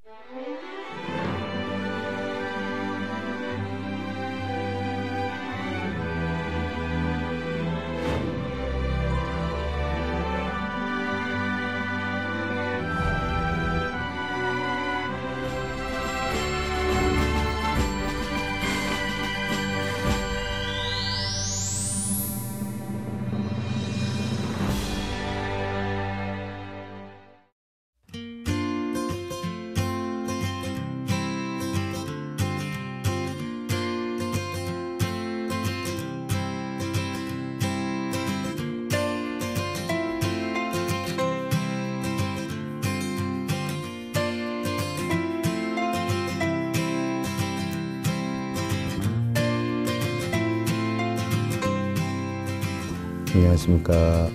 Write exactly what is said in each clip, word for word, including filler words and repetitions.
안녕하십니까.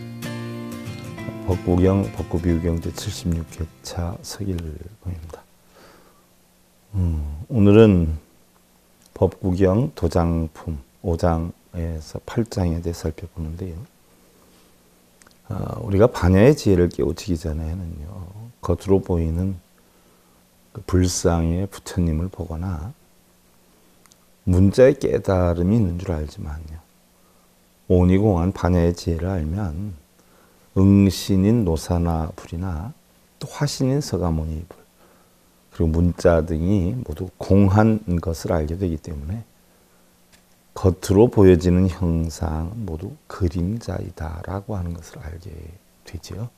법구경, 법구비유경 제칠십육 회차 서길봉입니다. 음, 오늘은 법구경 도장품 오 장에서 팔 장에 대해 살펴보는데요. 어, 우리가 반야의 지혜를 깨우치기 전에는요, 겉으로 보이는 그 불상의 부처님을 보거나 문자의 깨달음이 있는 줄 알지만요, 오니공한 반야의 지혜를 알면 응신인 노사나 불이나 또 화신인 서가모니 불, 그리고 문자 등이 모두 공한 것을 알게 되기 때문에 겉으로 보여지는 형상 모두 그림자이다라고 하는 것을 알게 되죠.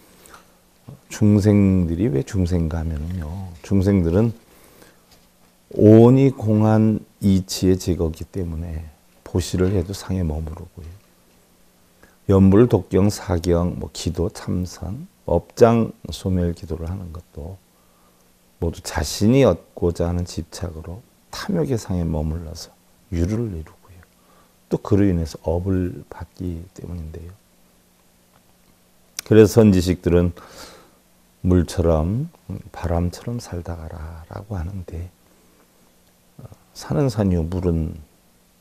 중생들이 왜 중생가 하면요, 중생들은 오니 공한 이치의 제거기 때문에 보시를 해도 상에 머무르고요. 연불, 독경, 사경, 뭐 기도, 참선, 업장, 소멸 기도를 하는 것도 모두 자신이 얻고자 하는 집착으로 탐욕의 상에 머물러서 유를 이루고요. 또 그로 인해서 업을 받기 때문인데요. 그래서 선지식들은 물처럼 바람처럼 살다 가라 라고 하는데, 산은 산이요 물은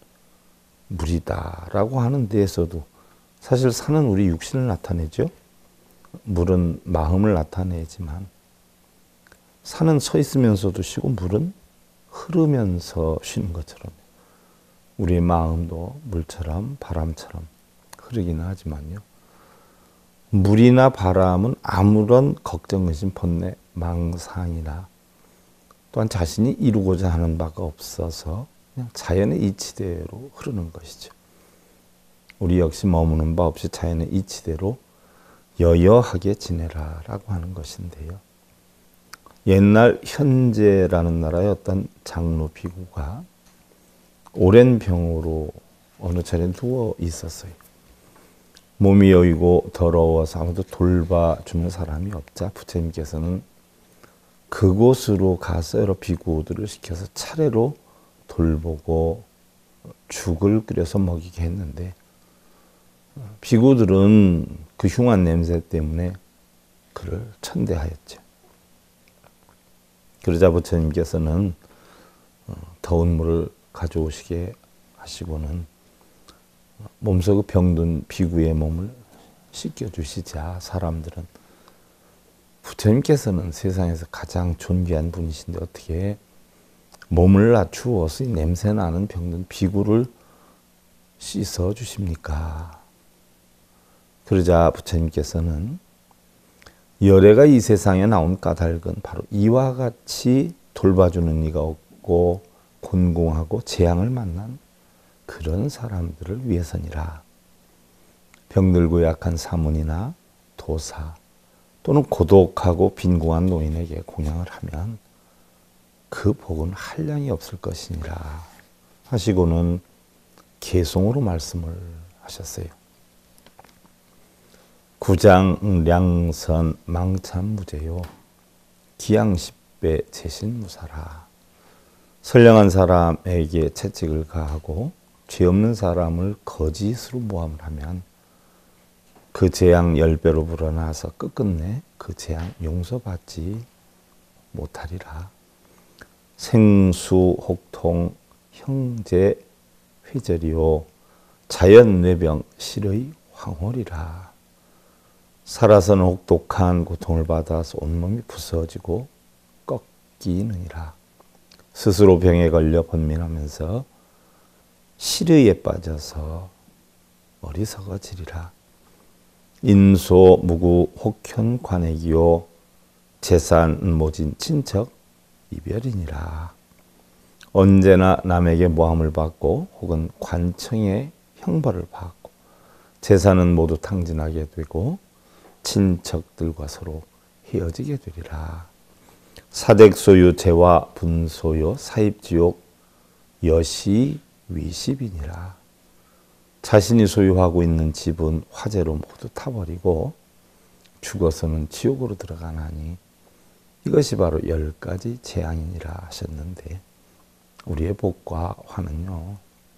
물이다라고 하는 데에서도 사실 산은 우리 육신을 나타내죠. 물은 마음을 나타내지만 산은 서 있으면서도 쉬고 물은 흐르면서 쉬는 것처럼 우리의 마음도 물처럼 바람처럼 흐르기는 하지만요, 물이나 바람은 아무런 걱정, 의심, 번뇌, 망상이나 또한 자신이 이루고자 하는 바가 없어서 그냥 자연의 이치대로 흐르는 것이죠. 우리 역시 머무는 바 없이 자연의 이치대로 여여하게 지내라 라고 하는 것인데요. 옛날 현재라는 나라의 어떤 장로 비구가 오랜 병으로 어느 차례 누워 있었어요. 몸이 여이고 더러워서 아무도 돌봐주는 사람이 없자 부처님께서는 그곳으로 가서 여러 비구들을 시켜서 차례로 돌보고 죽을 끓여서 먹이게 했는데, 비구들은 그 흉한 냄새 때문에 그를 천대하였죠. 그러자 부처님께서는 더운 물을 가져오시게 하시고는 몸속에 병든 비구의 몸을 씻겨주시자 사람들은 부처님께서는 세상에서 가장 존귀한 분이신데 어떻게 몸을 낮추어서 냄새나는 병든 비구를 씻어 주십니까? 그러자 부처님께서는 열애가 이 세상에 나온 까닭은 바로 이와 같이 돌봐주는 이가 없고 곤궁하고 재앙을 만난 그런 사람들을 위해서니라. 병들고 약한 사문이나 도사 또는 고독하고 빈궁한 노인에게 공양을 하면 그 복은 한량이 없을 것이니라 하시고는 개송으로 말씀을 하셨어요. 구장량선 망참무제요 기양십배 제신무사라. 선량한 사람에게 채찍을 가하고 죄 없는 사람을 거짓으로 모함을 하면 그 재앙 열 배로 불어나서 끝끝내 그 재앙 용서받지 못하리라. 생수 혹통 형제 회절이요 자연뇌병 실의 황홀이라. 살아서는 혹독한 고통을 받아서 온몸이 부서지고 바뀌느니라. 스스로 병에 걸려 번민하면서 시르에 빠져서 어리석어지리라. 인소 무구 혹현 관액이요 재산 모진 친척 이별이니라. 언제나 남에게 모함을 받고 혹은 관청의 형벌을 받고 재산은 모두 탕진하게 되고 친척들과 서로 헤어지게 되리라. 사댁 소유 재와 분소요 사입지옥 여시 위십이니라. 자신이 소유하고 있는 집은 화재로 모두 타버리고 죽어서는 지옥으로 들어가나니 이것이 바로 열 가지 재앙이니라 하셨는데, 우리의 복과 화는요,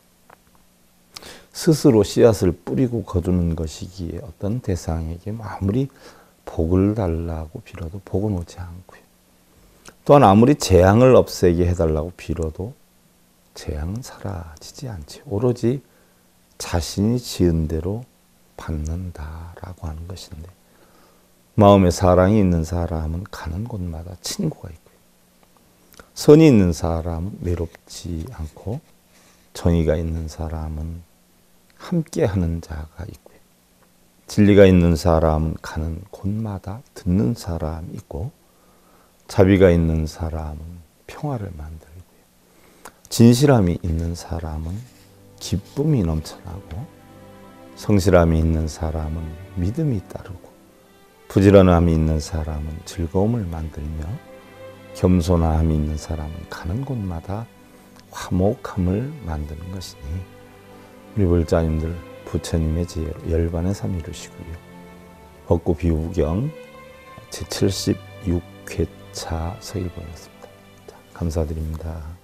스스로 씨앗을 뿌리고 거두는 것이기에 어떤 대상에게 아무리 복을 달라고 빌어도 복은 오지 않고요. 또한 아무리 재앙을 없애게 해달라고 빌어도 재앙은 사라지지 않지. 오로지 자신이 지은 대로 받는다라고 하는 것인데, 마음에 사랑이 있는 사람은 가는 곳마다 친구가 있고요. 선이 있는 사람은 외롭지 않고 정의가 있는 사람은 함께하는 자가 있고요. 진리가 있는 사람은 가는 곳마다 듣는 사람이 있고, 자비가 있는 사람은 평화를 만들고요. 진실함이 있는 사람은 기쁨이 넘쳐나고, 성실함이 있는 사람은 믿음이 따르고, 부지런함이 있는 사람은 즐거움을 만들며, 겸손함이 있는 사람은 가는 곳마다 화목함을 만드는 것이니, 우리 불자님들 부처님의 지혜로 열반의 삼 이루시고요. 벚꽃 비후경 제칠십육 회차 서일보였습니다. 감사드립니다.